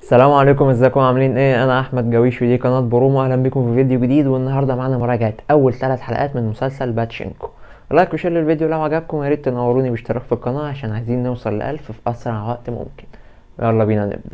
السلام عليكم، ازيكم عاملين ايه؟ انا احمد جويش ودي قناه برومو. اهلا بكم في فيديو جديد، والنهارده معانا مراجعه اول 3 حلقات من مسلسل باتشينكو. لايك وشير للفيديو لو عجبكم، يا ريت تنوروني باشتراك في القناه عشان عايزين نوصل ل1000 في اسرع وقت ممكن. يلا بينا نبدا.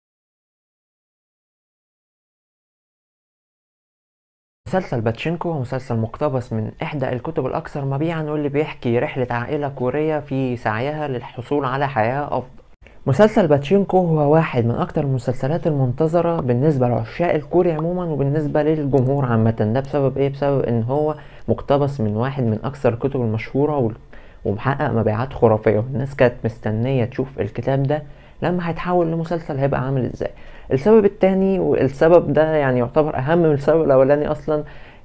مسلسل باتشينكو هو مسلسل مقتبس من احدى الكتب الاكثر مبيعا، واللي بيحكي رحله عائله كوريه في سعيها للحصول على حياه افضل. مسلسل باتشينكو هو واحد من اكتر المسلسلات المنتظرة بالنسبة لعشاق الكوري عموما وبالنسبة للجمهور عامة. ده بسبب ايه؟ بسبب ان هو مقتبس من واحد من اكثر الكتب المشهورة ومحقق مبيعات خرافية، والناس كانت مستنية تشوف الكتاب ده لما هيتحول لمسلسل هيبقى عامل ازاي. السبب التاني، والسبب ده يعني يعتبر اهم من السبب الاولاني اصلا،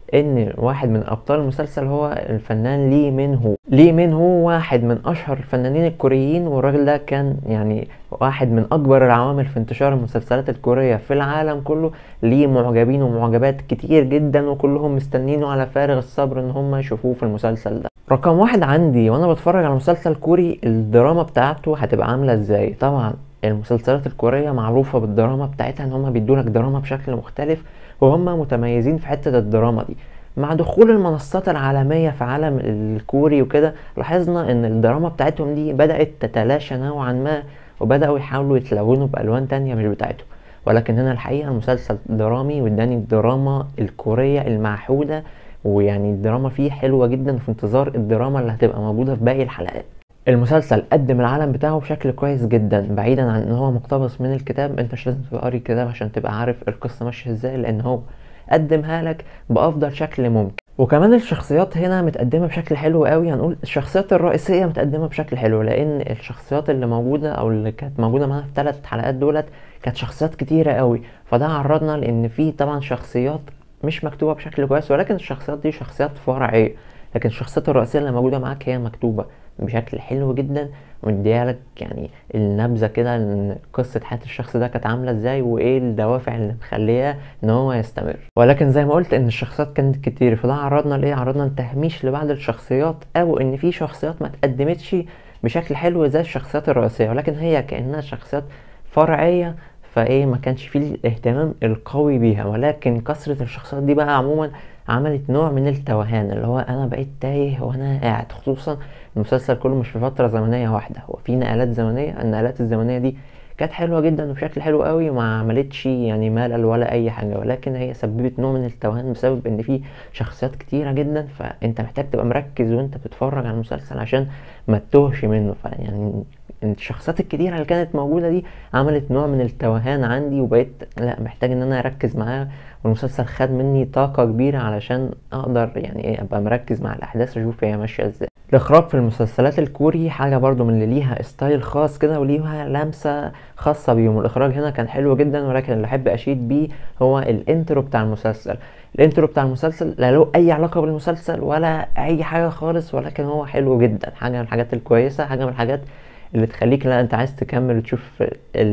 ان واحد من ابطال المسلسل هو الفنان لي مين هو واحد من اشهر الفنانين الكوريين، والراجل ده كان يعني واحد من اكبر العوامل في انتشار المسلسلات الكورية في العالم كله. ليه معجبين ومعجبات كتير جدا، وكلهم مستنينه على فارغ الصبر ان هم يشوفوه في المسلسل ده. رقم واحد عندي وانا بتفرج على مسلسل كوري، الدراما بتاعته هتبقى عاملة ازاي. طبعا المسلسلات الكورية معروفة بالدراما بتاعتها، ان هم بيدولك دراما بشكل مختلف، وهم متميزين في حتة الدراما دي. مع دخول المنصات العالمية في عالم الكوري وكده، لاحظنا ان الدراما بتاعتهم دي بدأت تتلاشى نوعا ما، وبدأوا يحاولوا يتلونوا بألوان تانية مش بتاعتهم. ولكن هنا الحقيقة المسلسل درامي، واداني الدراما الكورية المعهودة، ويعني الدراما فيه حلوة جدا، في انتظار الدراما اللي هتبقى موجودة في باقي الحلقات. المسلسل قدم العالم بتاعه بشكل كويس جدا، بعيدا عن ان هو مقتبس من الكتاب. انت مش لازم تبقى قاري الكتاب عشان تبقى عارف القصة ماشية ازاي، لان هو قدمها لك بافضل شكل ممكن. وكمان الشخصيات هنا متقدمة بشكل حلو قوي. هنقول الشخصيات الرئيسية متقدمة بشكل حلو، لان الشخصيات اللي موجودة او اللي كانت موجودة معانا في 3 حلقات دولت كانت شخصيات كتيرة قوي. فده عرضنا لان في طبعا شخصيات مش مكتوبة بشكل كويس، ولكن الشخصيات دي شخصيات فرعية. لكن الشخصيات الرئيسية اللي موجودة معاك هي مكتوبة بشكل حلو جدا، ومديالك يعني النبذة كده ان قصة حياة الشخص ده كانت عاملة ازاي، وايه الدوافع اللي مخليه ان هو يستمر. ولكن زي ما قلت ان الشخصيات كانت كتير، فده عرضنا ليه؟ عرضنا لتهميش لبعض الشخصيات، او ان في شخصيات ما تقدمتش بشكل حلو زي الشخصيات الرئيسية، ولكن هي كأنها شخصيات فرعية. فايه ما كانش فيه الاهتمام القوي بيها. ولكن كثرة الشخصيات دي بقى عموما عملت نوع من التوهان، اللي هو انا بقيت تايه وانا قاعد. خصوصا المسلسل كله مش في فترة زمنية واحدة، هو في نقلات زمنية. النقلات الزمنية دي كانت حلوة جدا وبشكل حلو قوي، وما عملتش يعني ملل ولا اي حاجة، ولكن هي سببت نوع من التوهان بسبب ان في شخصيات كتيرة جدا. فانت محتاج تبقى مركز وانت بتتفرج على المسلسل عشان ما تتوهش منه. فيعني الشخصيات الكتيرة اللي كانت موجودة دي عملت نوع من التوهان عندي، وبقيت لا محتاج ان انا اركز معاه. والمسلسل خد مني طاقة كبيرة علشان اقدر يعني ايه ابقى مركز مع الاحداث واشوف هي ماشية ازاي. الاخراج في المسلسلات الكوري حاجة برضو من اللي ليها ستايل خاص كده، وليها لمسة خاصة بيهم. الاخراج هنا كان حلو جدا، ولكن اللي احب اشيد بيه هو الانترو بتاع المسلسل. الانترو بتاع المسلسل لا له اي علاقة بالمسلسل ولا اي حاجة خالص، ولكن هو حلو جدا. حاجة من الحاجات الكويسة، حاجة من الحاجات اللي تخليك لا انت عايز تكمل وتشوف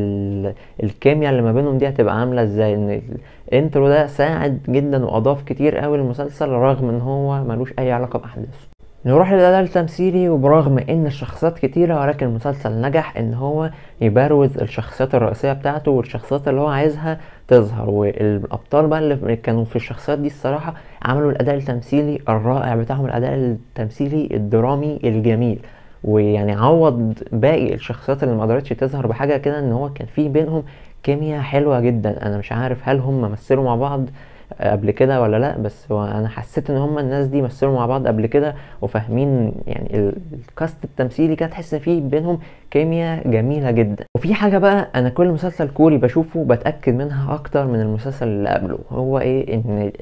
الكيمياء اللي ما بينهم دي هتبقى عامله ازاي. ان الانترو ده ساعد جدا واضاف كتير قوي للمسلسل، رغم ان هو ملوش اي علاقه باحداثه. نروح للأداء التمثيلي، وبرغم ان الشخصيات كتيرة ولكن المسلسل نجح ان هو يبروز الشخصيات الرئيسية بتاعته والشخصيات اللي هو عايزها تظهر. والابطال بقى اللي كانوا في الشخصيات دي الصراحة عملوا الاداء التمثيلي الرائع بتاعهم، الاداء التمثيلي الدرامي الجميل. ويعني عوض باقي الشخصيات اللي ما قدرتش تظهر بحاجة كده، ان هو كان في بينهم كيمياء حلوة جدا. انا مش عارف هل هم مثلوا مع بعض قبل كده ولا لا، بس هو انا حسيت ان هم الناس دي مثلوا مع بعض قبل كده وفاهمين يعني الكاست التمثيلي كده، تحس ان في بينهم كيمياء جميله جدا. وفي حاجه بقى انا كل مسلسل كوري بشوفه بتاكد منها اكتر من المسلسل اللي قبله، هو ايه؟ ان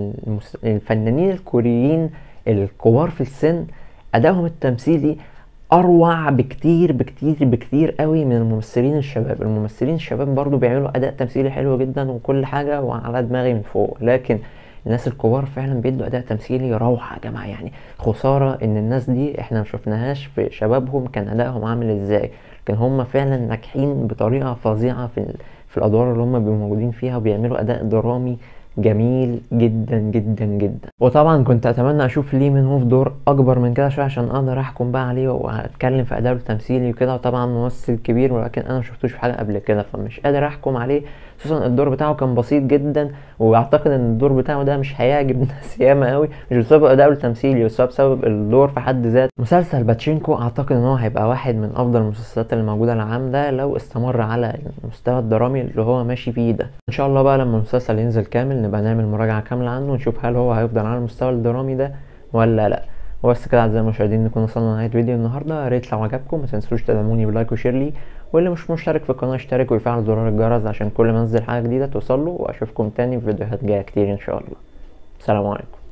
الفنانين الكوريين الكبار في السن ادائهم التمثيلي اروع بكتير بكتير بكتير قوي من الممثلين الشباب. الممثلين الشباب برضو بيعملوا اداء تمثيلي حلو جدا وكل حاجة وعلى دماغي من فوق، لكن الناس الكبار فعلا بيدوا اداء تمثيلي روعة يا جماعة. يعني خسارة ان الناس دي احنا مشوفناهاش في شبابهم كان ادائهم عامل ازاي، لكن هم فعلا ناجحين بطريقة فظيعة في الادوار اللي هم بيبقوا موجودين فيها، وبيعملوا اداء درامي جميل جدا جدا جدا. وطبعا كنت اتمنى اشوف ليه من هو في دور اكبر من كده شويه عشان اقدر احكم بقى عليه واتكلم في اداؤه التمثيلي وكده. وطبعا ممثل كبير ولكن انا مشفتوش في حاجه قبل كده فمش قادر احكم عليه، خصوصا الدور بتاعه كان بسيط جدا. واعتقد ان الدور بتاعه ده مش هيعجب ناس ياما قوي، مش بسبب اداؤه التمثيلي بس بسبب الدور في حد ذاته. مسلسل باتشينكو اعتقد ان هو هيبقى واحد من افضل المسلسلات اللي موجوده العام ده لو استمر على المستوى الدرامي اللي هو ماشي فيه ده. ان شاء الله بقى لما المسلسل ينزل كامل نبقى نعمل مراجعه كامله عنه ونشوف هل هو هيفضل على المستوى الدرامي ده ولا لا. وبس كده اعزائي المشاهدين نكون وصلنا لنهايه فيديو النهارده. يا ريت لو عجبكم ما تنسوش تدعموني بلايك وشير لي، واللي مش مشترك في القناه اشترك ويفعل زرار الجرس عشان كل ما انزل حاجه جديده توصله. واشوفكم تاني في فيديوهات جايه كتير ان شاء الله. سلام عليكم.